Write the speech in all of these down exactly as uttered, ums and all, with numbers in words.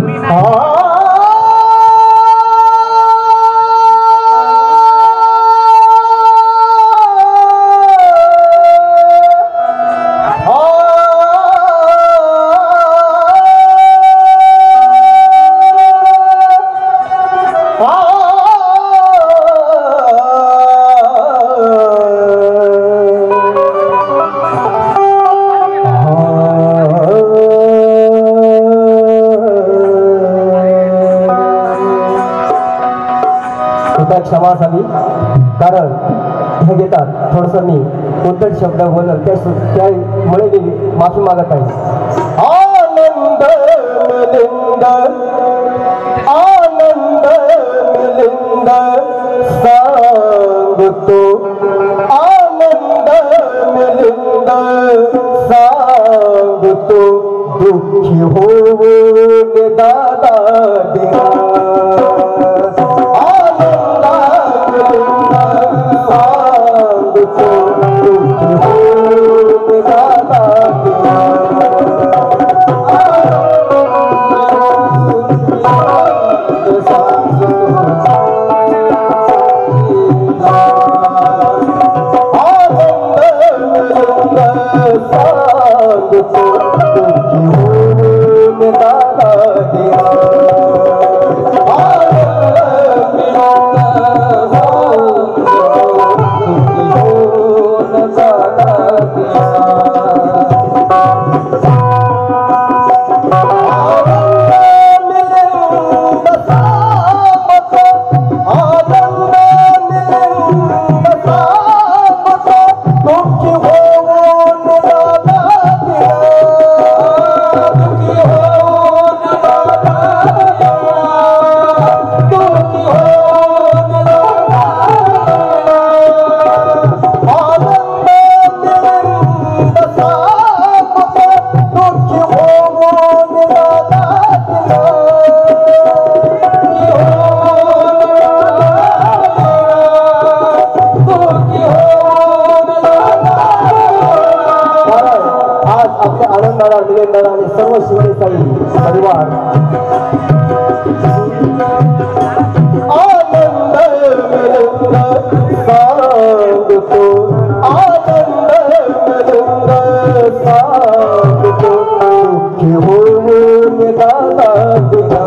क्षमा असावी, कारण हे घेतात थोडंसं मी कोणतेच शब्द बोलल त्यामुळे मी माफी मागत आहे. आनंद मिलिंद आनंद मिलिंद सांगतो, आनंद मिलिंद सांगतो, दुःखी होऊन दादा दिला. आणि सर्व शिवनेसाई परिवार आनंद मिलिंद सांगतो, आनंद मिलिंद सांगतो, दुःखी होऊन दादा दिला.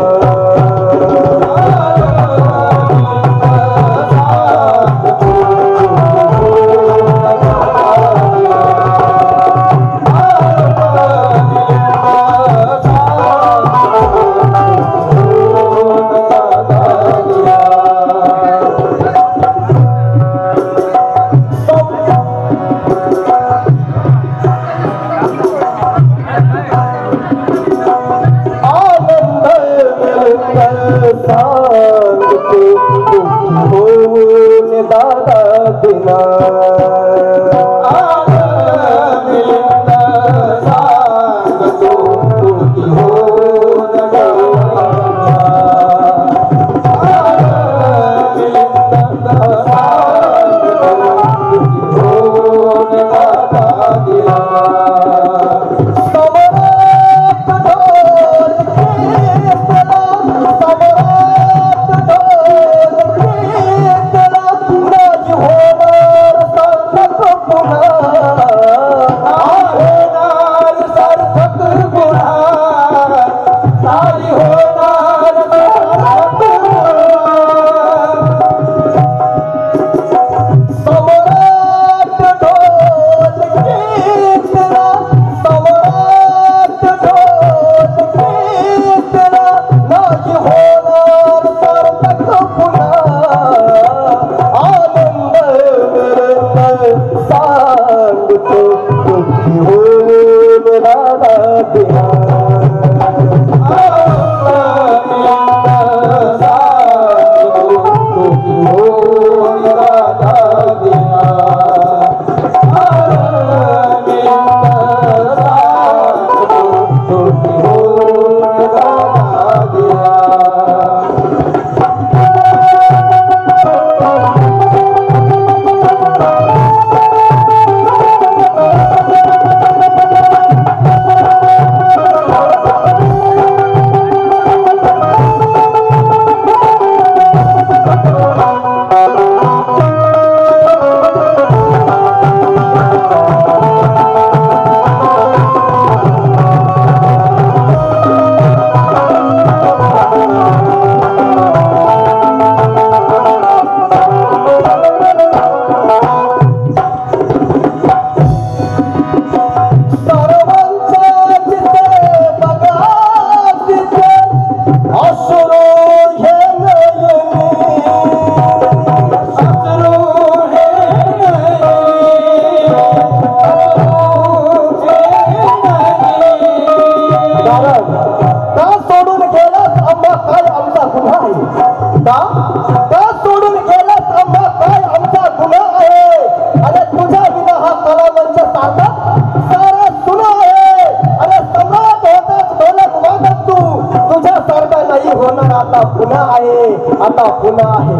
का का सोडून गेला आम्हा काय आमचा गुन्हा आहे अरे तुझ्या विना हा कलावंत सारखा सारा सुना आहे अरे सम्राट होताच ढोलक वाजत तू तुझ्या सारखा नाही होणार आता पुन्हा आहे आता पुन्हा आहे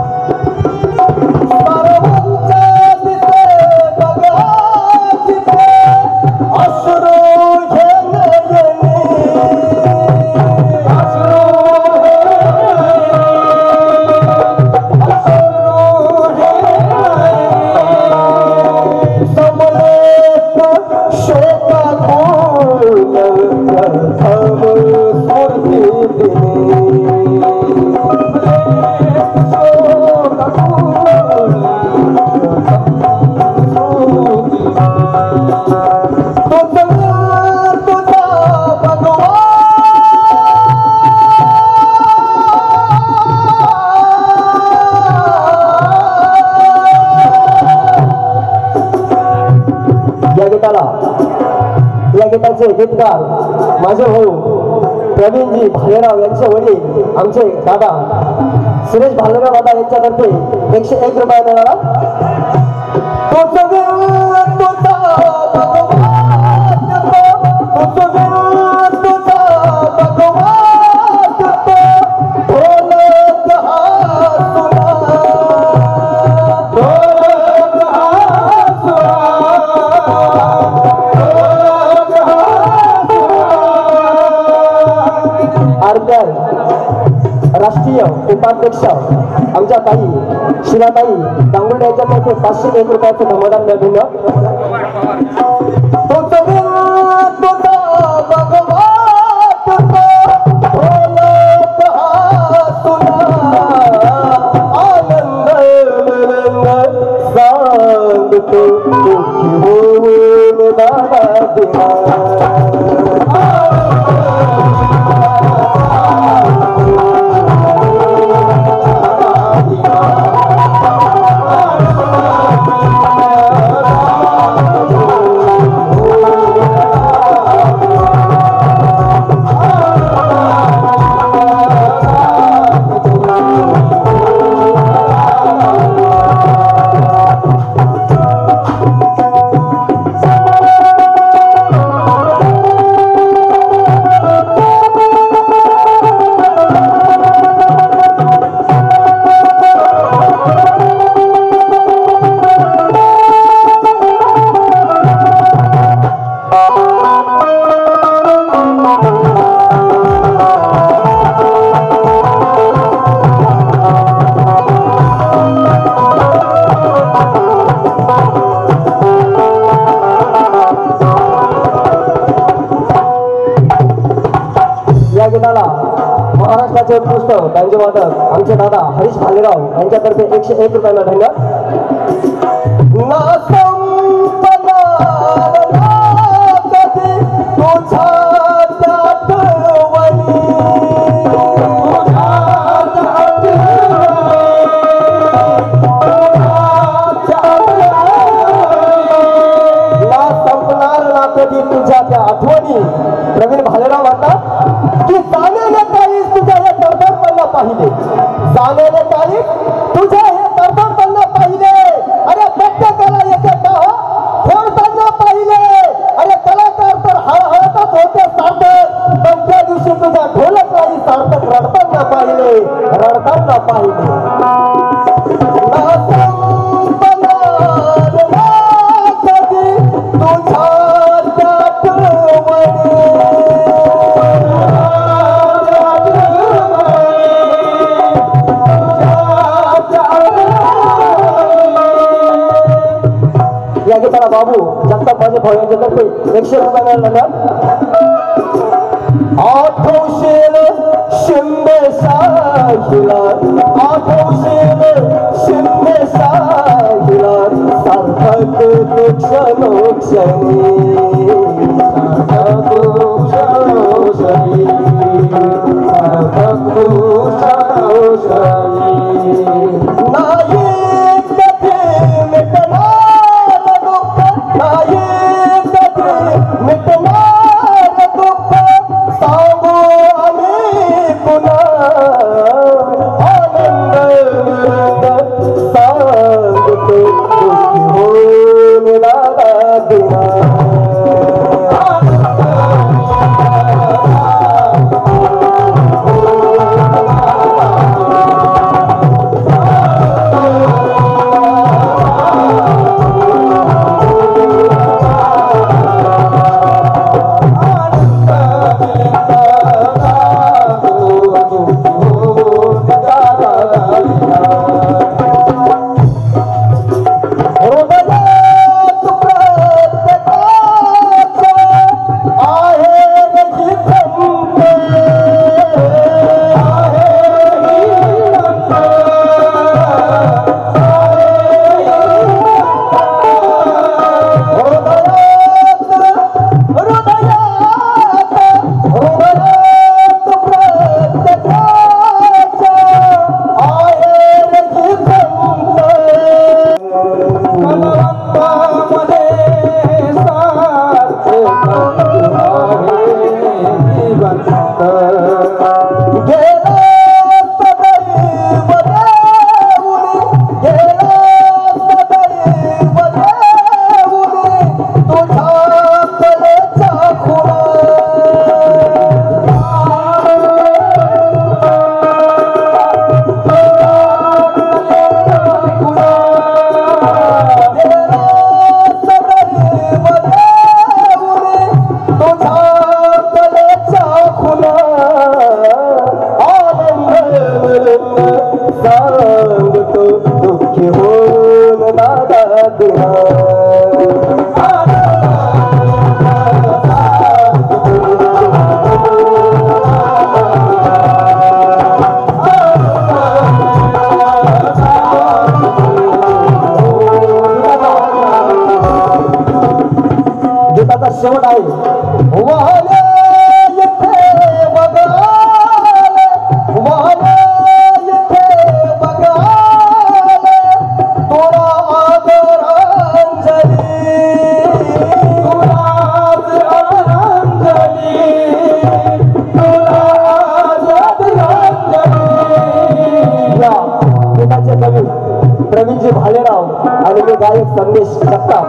या गीताचे गीतकार माझे भाऊ प्रवीणजी भालेराव यांचे वडील आमचे दादा सुरेश भालेराव दादा यांच्यातर्फे एकशे एक रुपया मिळाला राष्ट्रीय उपाध्यक्ष आमच्या ताई शिलाताई दांगोडे यांच्यातर्फे पाचशे एक रुपयाचं धमदान लढून महाराष्ट्राचे उत्कृष्ट वादक आमचे दादा हरीश भालेराव यांच्यातर्फे एकशे एक रुपयाला धन्यवाद तुझ्या त्या आठवणी प्रवीण भालेराव म्हणतात की जाण्याने काही तुझ्या हे तडफडपणा पाहिले जाण्याने काही तुझ्या हे तडफडपणा पाहिले अरे प्रत्येकाला येते का फोडताना पाहिले अरे कलाकार तर हळहळतच होते सार्थक पण त्या दिवशी तुझ्या ढोलक नाही सार्थक रडताना पाहिले रडताना पाहिले या गीताला बाबू जगताप माझे भाऊ यांच्यातर्फे एकशे रुपये मिळाला आठवशील शिंदे साहिला आठवशील शिंदे साहिला सार्थक क्षणोक्षणी सार्थक क्षणोक्षणी सार्थक क्षणोक्षणी नाही मिटणार दुःख सांगू आम्ही पुन्हा गेला सदैव देऊनी, गेला सदैव देऊनी तुझ्या कलेचा खुणा. सांगतो दुःखी होऊन दादा तुला. गीताचा शेवट आहे वाहने इथे बघाले, वाहने इथे बघाले तुला आदरांजली, तुला आदरांजली, तुला आदरांजली. या गीताचे कवी प्रवीणजी भालेराव आणि मी गायक संदेश जगताप.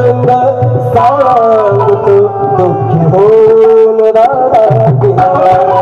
सांगतो दुःखी होऊन दादा